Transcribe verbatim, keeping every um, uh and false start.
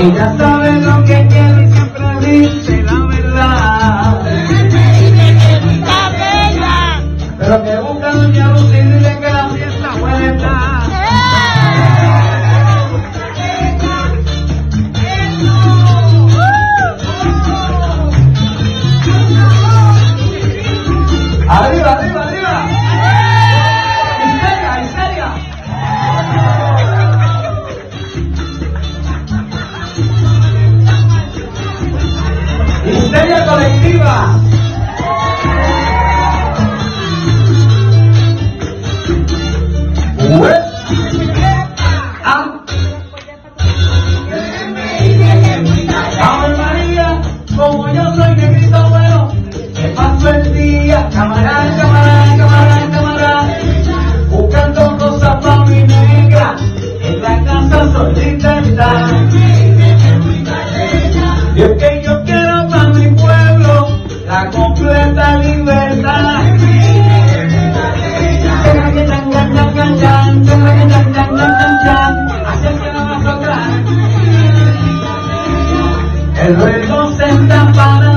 Ella sabe lo que quiere y siempre dice la verdad. Pero que busca doña Lucy y dile que la fiesta puede estar. Arriba, arriba, arriba. Histeria, histeria. Histeria colectiva. Ué. Ah. Ave María, como yo soy negrito bueno, que paso el día, camarada, camarada, camarada, camarada, buscando cosas para mi negra, en la casa solita está. Y es que yo quiero para mi pueblo la completa libertad. El ruego se está para